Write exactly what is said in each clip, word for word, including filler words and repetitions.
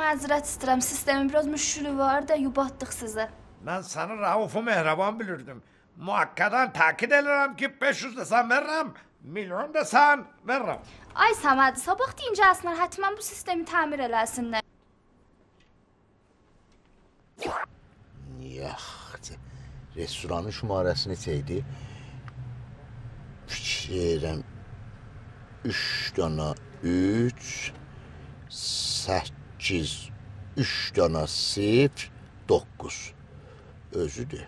Mazeret istəyirəm, sistemin biraz müşkülü var da yubatdıq sizə. Mən səni rauf və mehriban bilirdim. Muhakkədən təkid edirəm ki, beş yüz desən verirəm, milyon desən verirəm. Ay Səməd, sabah deyincəsinlər, həttəmən bu sistemi təmir eləsinlər. Yaxdı. Restoranın şumarəsini çəkdi. Fikirəm. Üç dana üç, səkkiz, üç dana sıfır, doqquz. Özüdür.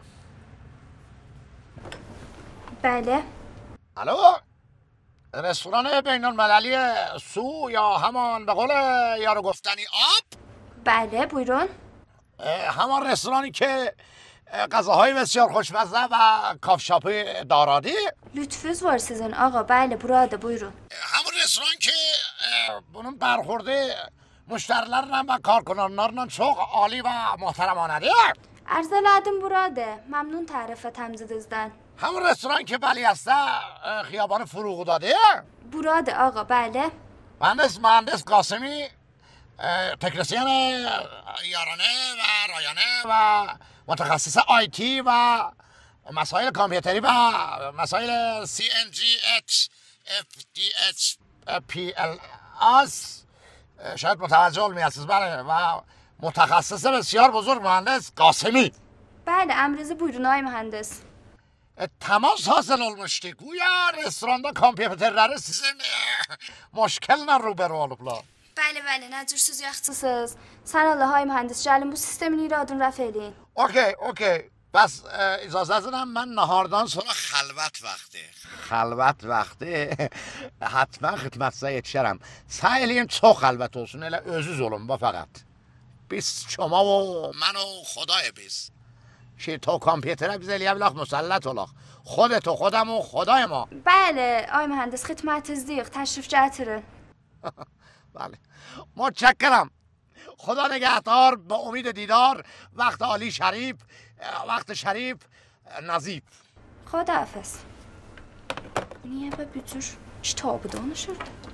Bəli. Alo. رستوران بین المللی سو یا همان به قول یارو گفتنی آب؟ بله buyurun. همان رستورانی که غذاهای بسیار خوشمزه و کافشاپی دارادی؟ Lütfüz var sizin ağa, bəli buradır buyurun. همون رستوران که bunun برخورده مشتریlərlə və کارکنانlarla çox عالی və محترمانədir. Arz elədim buradır. Məmnun tərifə təmizidizdən. همون رستوران که ولیعصر خیابان فروغداده؟ Buradır ağa, bəli. مهندس مهندس قاسمی تکنسین یارانه و رایانه و متخصص آیتی و مسائل کامپیوتری و مسائل سی ان جی اچ اف دی اچ پی ال اس شاید متوجه olmayasınız بله و متخصص بسیار بزرگ مهندس قاسمی. Bəli, əmrizi buyurun ay mühəndis. تماس حاصل olmuşdu. Güya restoranda kompüterləri sizin مشکلlə روبرو olublar. Bəli, bəli, nə cür siz yaxşısınız. Sən Allah ay mühəndis, gəlin bu sistemin iradını rəf eləyin. اوکی اوکی بس اجازه دارم من نهاردان sonra خلوت وقته خلوت وقته حتما xidmətinizə yetişərəm. Səy eləyin çox xəlvət olsun, elə özünüz olun ba faqat. Biz şoma و من و خدای biz. که تو کامپیوترە biz eləyə bilək مسلط olaq. خودت و خودم و خدای ما. Bəli, ay mühəndis, xidmətinizdəyik, təşrif gətirin. بله متشکرم. خدا نگهدار، به امید دیدار. وقت عالی شریف، وقت şərif nazif. Xodahafız. Niyə bə bücür kitabı danışır?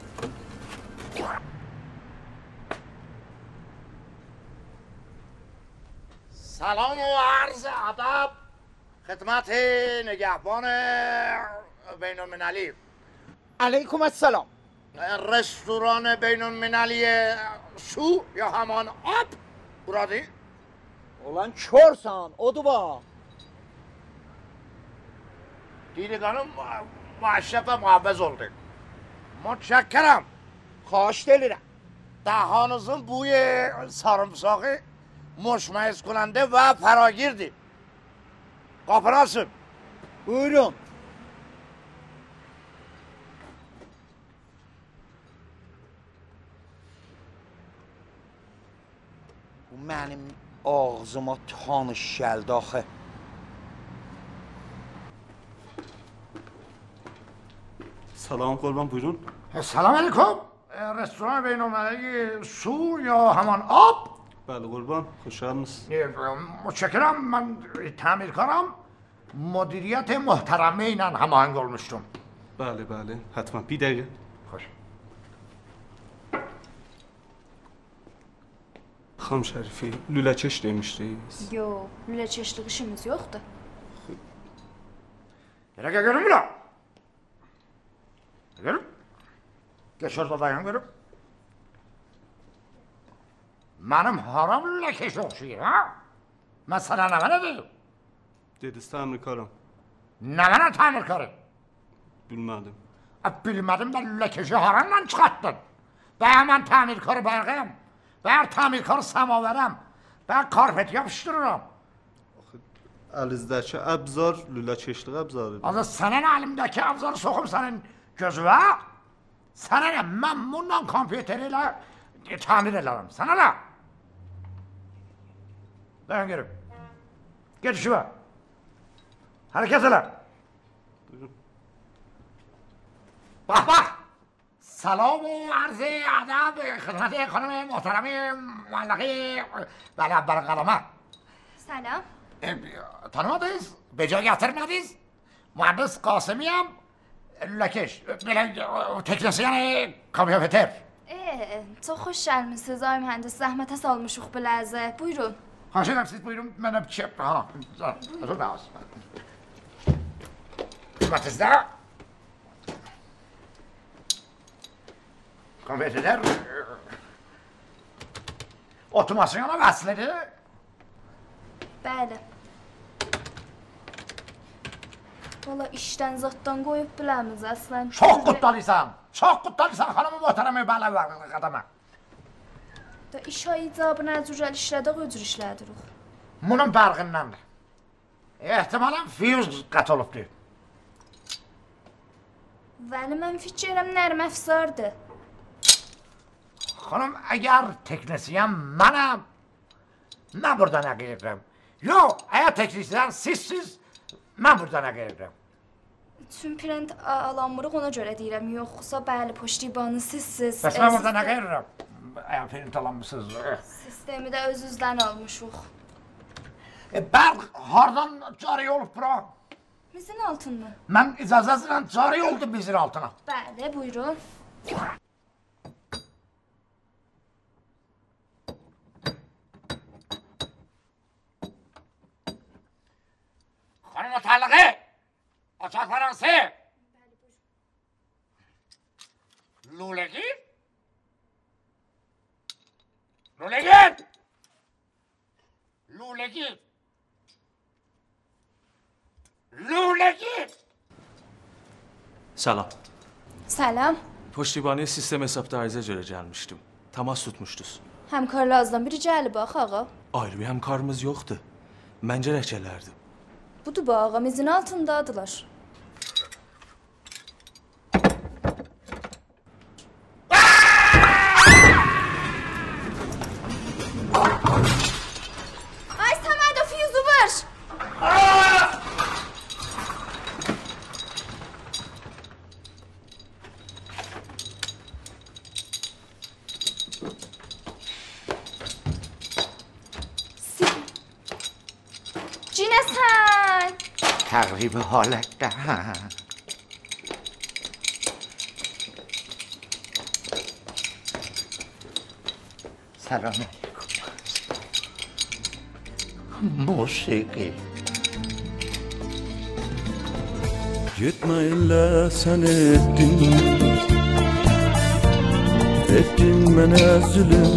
سلام و عرض ادب خدمت نگهبان بین المللی. علیکم السلام. رستوران بین المللی سو یا همان آب برادی؟ Ulan körsən, odur bax. دیدگانم معشف و محبز oldu. متشکرم. Xahiş edirəm. دهانızın بوی sarımsağı مشمئز کننده و فراگیردی. قاپını açın. Buyurun. Bu mənim ağzıma tanış gəldi axı. سلام قربان buyurun. سلام علیکم. رستوران بین المللی سو یا همان آب؟ بله قربان خوشحالمız. متشکرم. من تعمیرکارم. مدیریت محترمه اینن هماهنگ olmuştum. بله بله حتما bir dəqiqə. Xoş. Xanım Şərifi, lüləkeş demişdiniz. Yox, lüləkeşlik işimiz yoxdur. Yerə görün bula. Görün. Geç orada dayan görün. Mənim haram lüləkeş oxşayır ha? Mən sənə nə mənə deyim? Dediniz təmirkaram. Nə mənə təmirkarım? Bilmədim. Bilmədim mən lüləkeşi haramla çıxartdın. Bəyəm mən təmirkarı bərqəyəm. Bəyər təmirkarı səmavərəm. Bəyər karpet yapışdırıram. Əlizdəki əbzar lüləkeşlik əbzarıdır. Azı sənin əlimdəki əbzarı soxum sənin gözüvə. Sənə nə? Mən bununla kompüteri ilə təmir elərəm. Sənə nə? Dayan görüm. Get işivə. Hərəkət elə. Bax, bax. سلام و عرض ادب خدمت خانم محترم معلقه بله برقلمه. Salam. Tanımadınız? Beca getirmediniz? Mühendis Kasım'yım. Lülekeş. Böyle teknisyen kompüter. Ee, çox xoş gəlmisiniz ay mühəndis. Zəhmətə salmışıq bu lərzə. Buyurun. Xahiş edirəm siz buyurun. Mənə bir şey ha. Özür dilərim. Hizmetinizdə konvertilər otomasyona vəslidir. Bəli. Valla işdən zaddan qoyub biləmiz əslən. Çox qutlalısan. Çox qutlalısan xanımı möhtərəmi bələ qadama. Da iş icabı nə cür işlədik, o cür işlədirik. Bunun bərğindandır. Ehtimalən fiyuz qət olubdur. Vəli mən fikirəm nərm əfsardır. Xanım, əgər teknisyen mənəm, mən burada nə qeyrəm? Yox, əgər teknisyen sizsiz, mən burada nə qeyrəm? Tüm print alanmırıq ona görə deyirəm, yoxsa bəli poştibanı sizsiz. Bəs mən burada nə qeyrəm? Əgər print alanmışsınız. Sistemi də öz-üzdən almışıq. E, bərq hardan cari olub bura? Mizin altında. Mən icazəsilə cari oldu mizin altına. Bəli, buyurun. Xanım otarlığı, açaq faransı. Lulegin. Lulegin. Lulegin. Lulegin. Salam. Salam. Poştibaniye sistem hesapdarınıza görə gəlmişdim. Təmas tutmuşdunuz. Həmkarlarınızdan biri gəlib bax ağa. Ayrı bir həmkarımız yoxdur. Məncə rəkələrdim. Budur bu ağa, mizin altındadılar. Ay Səməd, o füyüzü var. Cinəsən. Təqrib halətdə. Salam aleyküm. Musiqi. Gitme illa sen ettin, ettin bana zulüm.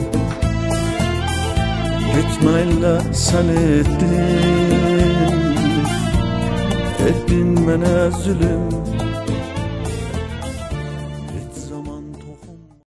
Gitme illa sen ettin, ettin bana zulüm.